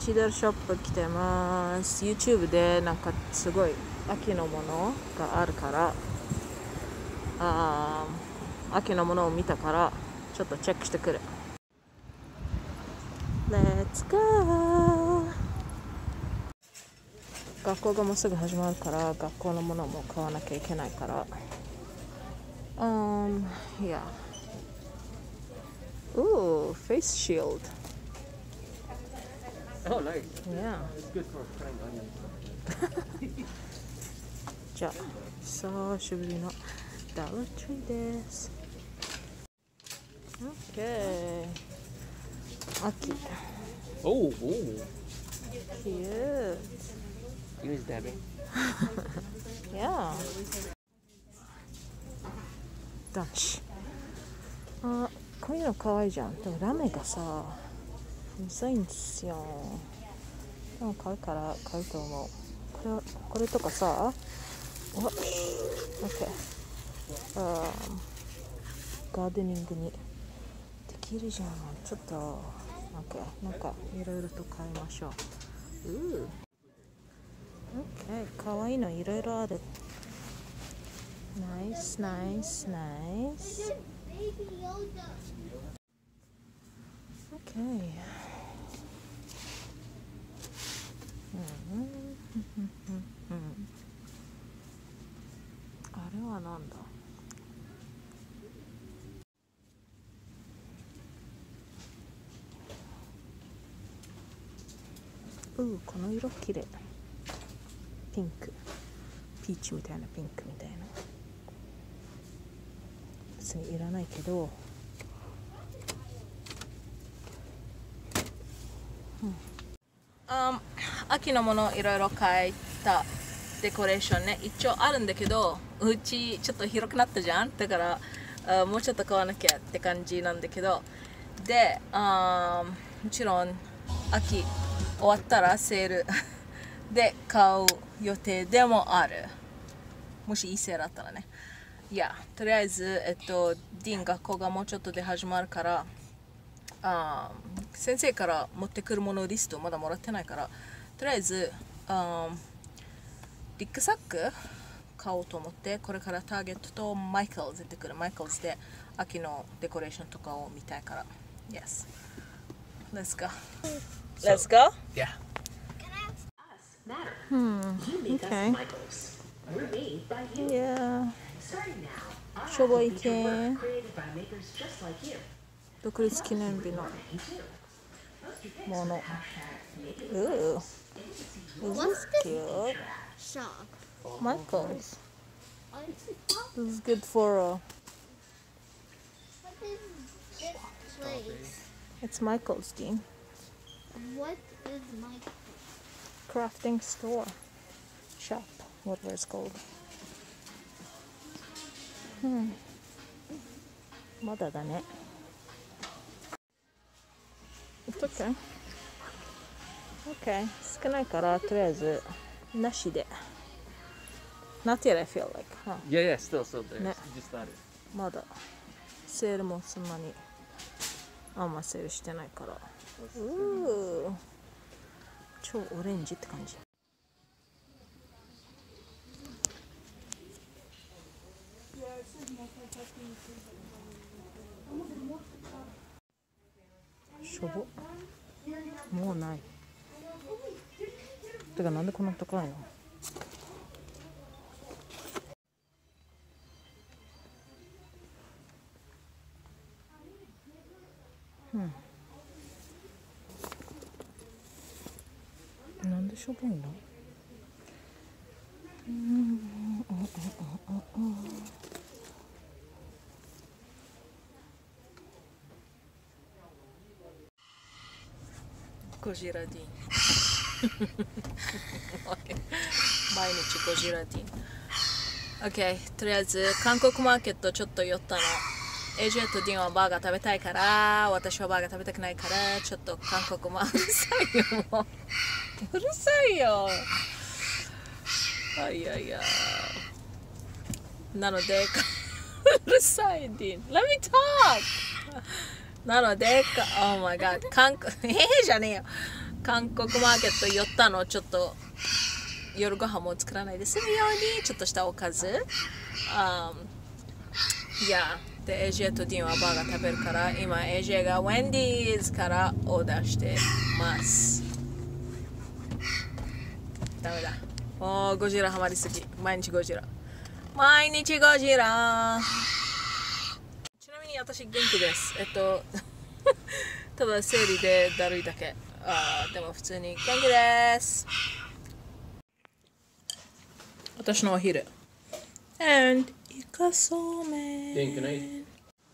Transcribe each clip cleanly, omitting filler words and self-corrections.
チデルショップ来てます。 YouTube でなんかすごい秋のものがあるから、秋のものを見たからちょっとチェックしてくる。 Let's go。 学校がもうすぐ始まるから学校のものも買わなきゃいけないから、yeah. Ooh, face shield. Oh, nice. Yeah. It's good for frying onions. じゃあ久しぶりのダラトリーです。 OK。 秋。 Oh, oh. Cute. Use dabbing. Yeah. 男子。あ、こういうの可愛いじゃん。でもラメがさうざいんですよ。でも買うから買うと思う。これとかさ、おっ、OK。ガーデニングにできるじゃん。ちょっとなんかいろいろと買いましょう。OK、かわいいのいろいろある。ナイスナイスナイス。OK。あれはなんだ。この色きれい。ピンク、ピーチみたいなピンクみたいな。別にいらないけど、秋のものいろいろ買えた。デコレーションね、一応あるんだけど、うちちょっと広くなったじゃん。だからもうちょっと買わなきゃって感じなんだけど、でもちろん秋終わったらセールで買う予定でもある。もしいいセールあったらね。いや、とりあえずディーン学校がもうちょっとで始まるから、先生から持ってくるものリストまだもらってないから、とりあえずリックサック買おうと思って、これからターゲットとマイケルズ出てくる。マイケルズで秋のデコレーションとかを見たいから。Yes. Let's go. Let's go? Yeah. Okay. Yeah. しょぼい系。独立記念日のもの。Is this cute? Shop. Michaels. This is good for What is this place? it's Michael's, Dean. What is my Crafting store. Shop. Whatever it's called. まだだね。It's okay. Okay. 少ないからとりあえずなしで。Not yet, I feel like. Yeah, still there. Ne. Just started. まだセールもそんなにあんまセールしてないから。超オレンジって感じ。しょぼ。もうない。てかなんでこんな高いの。なんでしょぼいの。ゴジラディン毎日ゴジラディン。 OK、 とりあえず韓国マーケットちょっと寄ったの。AJ とディンはバーガー食べたいから、私はバーガー食べたくないから、ちょっと韓国マーケットうるさいよ、もううるさいよ。いやいや、なのでうるさいディン。 Let me talk。 なのでOh my god、 韓国じゃねえよ。 韓国マーケット寄ったの、ちょっと夜ご飯も作らないで済むようにちょっとしたおかず。いや、で、AJ とディンはバーガー食べるから、今 AJ がウェンディーズからオーダーしてます。ダメだ。もうゴジラハマりすぎ。毎日ゴジラ。毎日ゴジラ。ちなみに私元気です。ただ生理でだるいだけ。でも普通に元気です。私のお昼。And イカそうめん。 Ding, good night.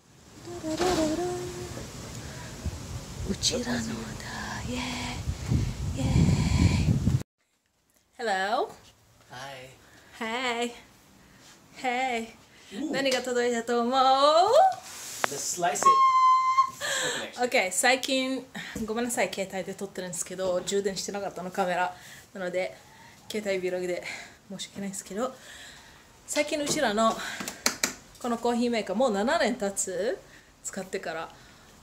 うちらのだ。イェーイ。イェーイ。Hello. Hi. Hey. Hey. 何が届いたと思う？ Let's slice it. OK、最近、ごめんなさい、携帯で撮ってるんですけど、充電してなかったの、カメラ。なので、携帯 Vlog で申し訳ないですけど、最近うちらのこのコーヒーメーカー、もう7年経つ使ってから。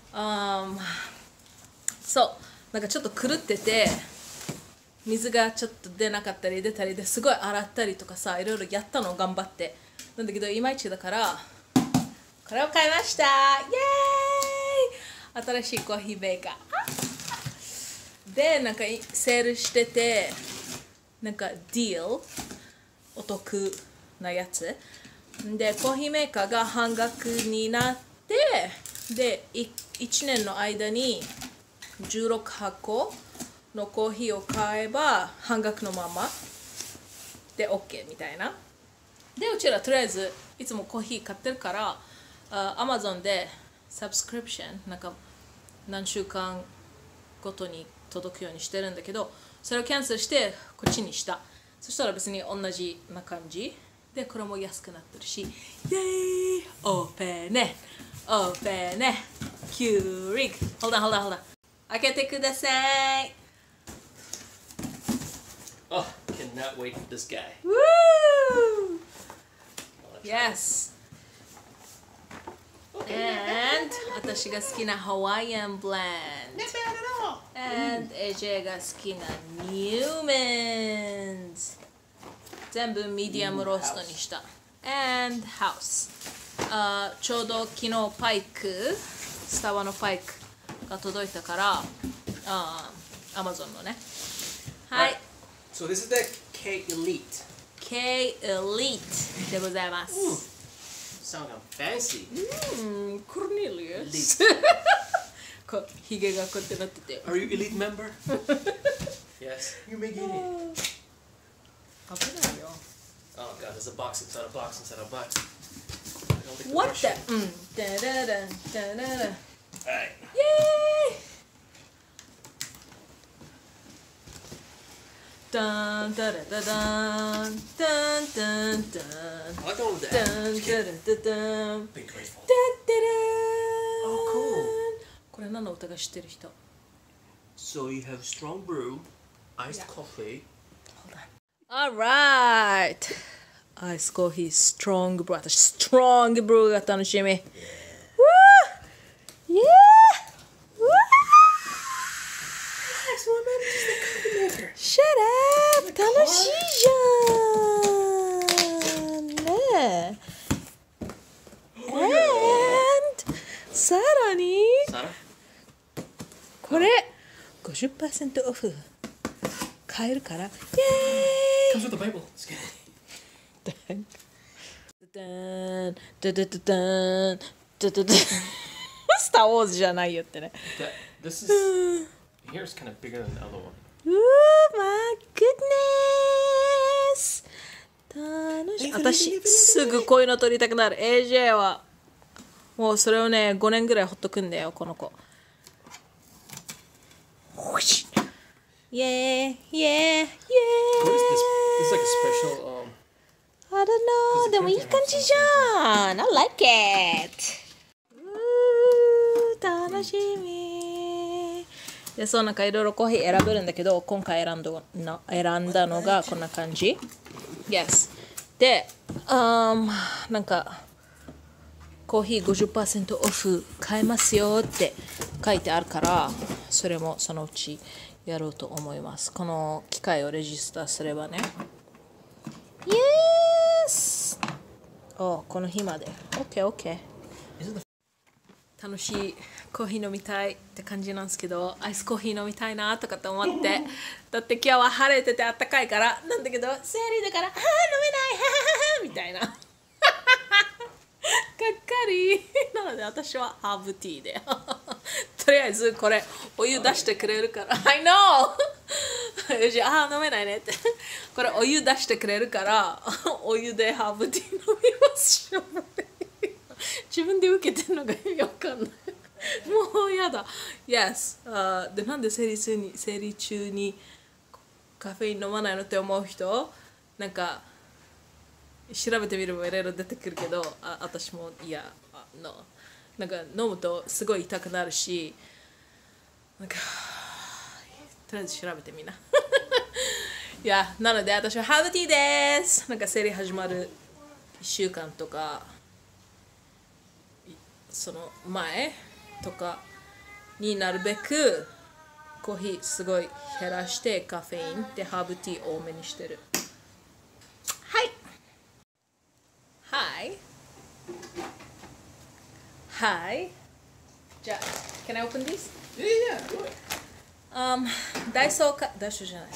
そう、なんかちょっと狂ってて、水がちょっと出なかったり出たりですごい洗ったりとかさ、いろいろやったの、頑張って。なんだけど、いまいちだから、これを買いました。イエーイ！新しいコーヒーメーカー。で、なんかセールしてて、なんかディール、お得なやつ。で、コーヒーメーカーが半額になって、で、1年の間に16箱のコーヒーを買えば半額のままで OK みたいな。で、うちらとりあえずいつもコーヒー買ってるから、Amazon でサブスクリプション、なんか何週間ごとに届くようにしてるんだけど、それをキャンセルしてこっちにした。そしたら別に同じな感じで、これも安くなってるし、イエーイ！オープンね、オープンね、キューリック、ほらほらほら、開けてください。 Oh, cannot wait for this guy. Woo! Yes. And 私が好きな Hawaiian blend. Not bad at all. And AJ が好きな Newman's. 全部ミディアムローストにした。And House. ちょうど昨日パイク、スタバのパイクが届いたから、Amazon のね。はい。 So this is the K Elite. K Elite でございます。 Sound fancy. コルネリアス。ヒゲがこうやってなってて。 Are you Elite member? Yes. You may get it. 危ないよ。 Oh god, there's a box inside a box inside a box. What the? ダダダダダダ。 Alright. イエーイ！ダンダラダダンダンダンダン I like the one with the ダ apple. ンダラダダン Be grateful. ダッダラーン Oh, cool. これ何の歌が知ってる人？ So you have strong brew, iced coffee. Alright! アイスコーヒー、ストロングブルー。私、ストロングブルーが楽しみ。Woo! Yeah! Woo! Nice woman, just a coffee maker. Shut up! 楽しいじゃんねえ。And さらに Sarah? これ 50% オフ買えるからイエーイ Comes with the Bible. Just kidding. スター・ウォーズじゃないよってね。 This is here's kind of bigger than the other one. My goodness! 楽しい。私、すぐこういうの撮りたくなる。AJ は、もうそれをね、5年ぐらいほっとくんだよ、この子。イエーイ、イエーイ、イエーイ。 What is this? This is like a special I don't know. でもいい感じじゃん。I like it. 楽しみ。で、そうなんかいろいろコーヒー選べるんだけど、今回選んだのがこんな感じ。Yes. で、なんかコーヒー 50% オフ買えますよって書いてあるから、それもそのうちやろうと思います。この機械をレジスターすればね。イエス！お、この日まで。OK。楽しいコーヒー飲みたいって感じなんですけど、アイスコーヒー飲みたいなとかって思って、だって今日は晴れててあったかいから、なんだけど、生理だから、飲めないみたいな。がっかり。なので私はハーブティーで。とりあえずこれお湯出してくれるから。I know! じゃあ飲めないねって。これお湯出してくれるから、お湯でハーブティー飲みますよ。自分で受けてるのが意味わかんない。もうやだ。Yes、で、なんで生理中にカフェイン飲まないのって思う人、なんか調べてみればいろいろ出てくるけど、私もなんか飲むとすごい痛くなるし、なんかとりあえず調べてみな。なので私はハーブティーです。なんか生理始まる1週間とかその前とかになるべくコーヒーすごい減らしてカフェインでハーブティー多めにしてる。はいじゃあ Can I open this? Yeah, do it. ダイソーじゃない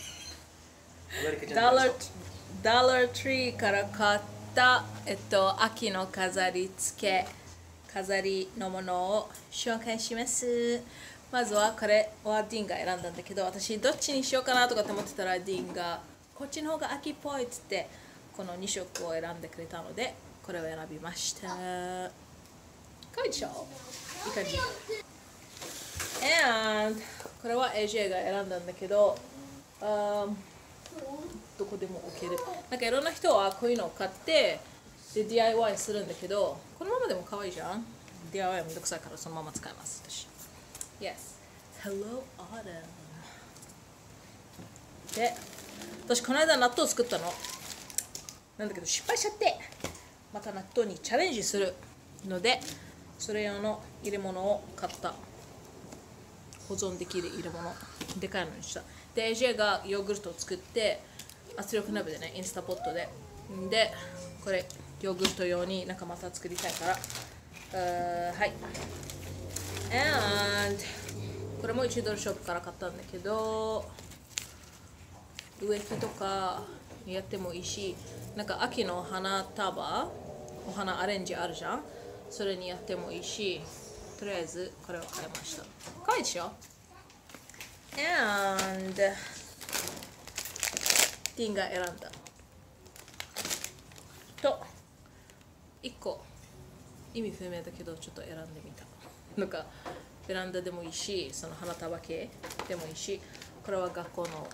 ダラートリーから買った秋の飾りのものを紹介します。まずはこれはディンが選んだんだけど、私どっちにしようかなとかって思ってたら、ディンがこっちの方が秋っぽいっつってこの2色を選んでくれたので、これを選びました。かわいいでしょ？いい感じ。And これは AJ が選んだんだけど、どこでも置ける。なんかいろんな人はこういうのを買ってで DIY するんだけど、このままでも可愛いじゃん。 DIY はめんどくさいからそのまま使います私。 Yes Hello Autumn で、私この間納豆作ったのなんだけど失敗しちゃって、また納豆にチャレンジするので、それ用の入れ物を買った。保存できる入れ物、でかいのにした。で AJ がヨーグルトを作って圧力鍋でね、インスタポットでこれヨーグルト用になんかまた作りたいから、はい。 And これも1ドルショップから買ったんだけど、植木とかやってもいいし、なんか秋の花束お花アレンジあるじゃん、それにやってもいいし、とりあえずこれを買いました。かわいいでしょ。 And ディンが選んだと1個意味不明だけどちょっと選んでみた。なんかベランダでもいいし、その花束系でもいいし、これは学校の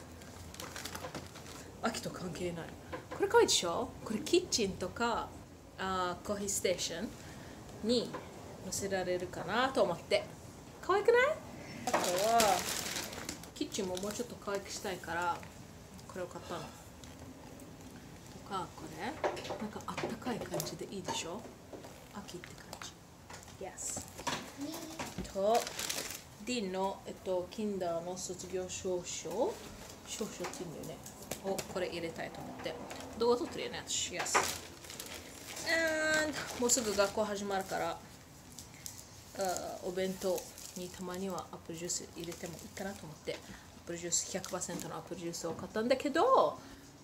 秋と関係ない。これかわいいでしょ。これキッチンとかコーヒーステーションに乗せられるかなと思って。かわいくない？あとはキッチンももうちょっと可愛くしたいからこれを買ったの。とかこれなんかあったかい感じでいいでしょ。秋って感じ。Yes。とディンのキンダーの卒業証書っていうんだよね。をこれ入れたいと思って動画撮ってるよね私。Yes。And もうすぐ学校始まるからお弁当にたまにはアップルジュース入れてもいいかなと思ってアップルジュース 100% のアップルジュースを買ったんだけど、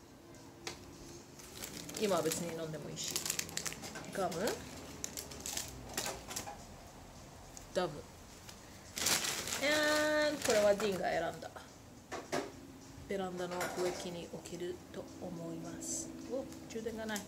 今は別に飲んでもいいし。ガムダブ And これはディンが選んだベランダの植木に置けると思います。お、充電がない。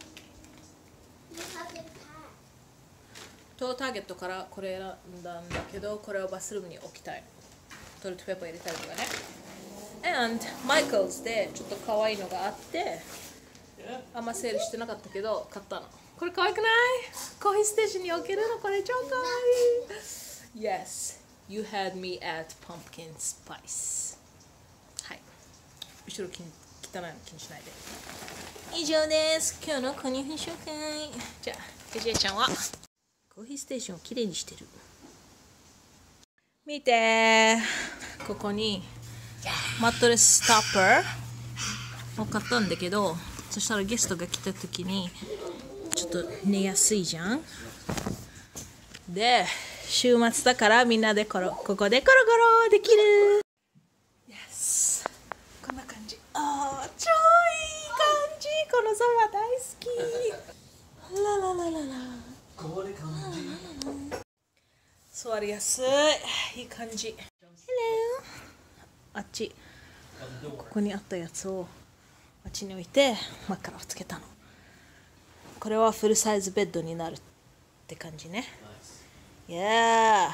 とターゲットからこれ選んだんだけど、これをバスルームに置きたい。トイレットペーパー入れたりとかね。And マイケルズでちょっと可愛いのがあって、あんま整理してなかったけど買ったの。これ可愛くない？コーヒーステーションに置けるの、これ超可愛い。Yes, you had me at pumpkin spice。はい。後ろ汚いの気にしないで。以上です。今日の購入品紹介。じゃあ、藤江ちゃんはコーヒーステーションをきれいにしてる。見て、ここにマットレスストッパーを買ったんだけど、そしたらゲストが来た時にちょっと寝やすいじゃん。で、週末だからみんなでここでコロコロできる。Yes。こんな感じ。ああ、超いい感じ。このソファ大好き。ラララララ。 これ感じ。 座りやすい。いい感じ。Hello。あっち。ここにあったやつをあっちに置いて枕をつけたの。これはフルサイズベッドになるって感じね。Yeah。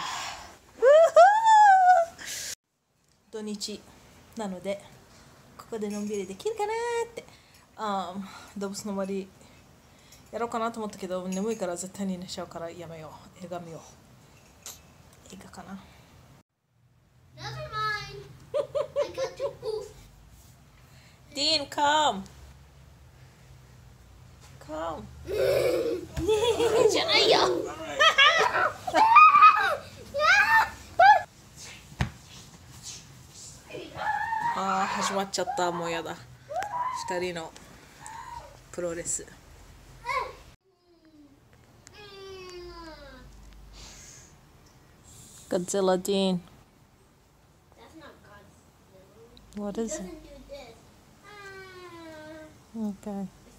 土日なのでここでのんびりできるかなって。動物の森やろうかなと思ったけど眠いから絶対に寝ちゃうからやめよう。映画見よう。映画かな。 Never mind. I got to poof. Dean, come. Come. じゃないよ。 始まっちゃった。もうやだ。二人のプロレス。Godzilla, Dean. That's not Godzilla. What is it? Doesn't do this. Okay. It's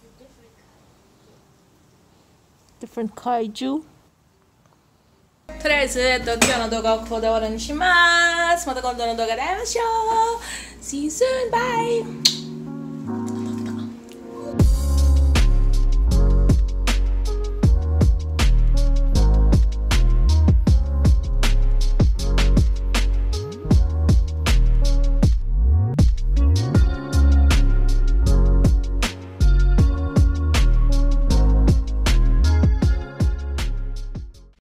a different kind. Different kaiju. とりあえず、今日の動画をここで終わりにします。また今度の動画で会いましょう。See you soon. Bye.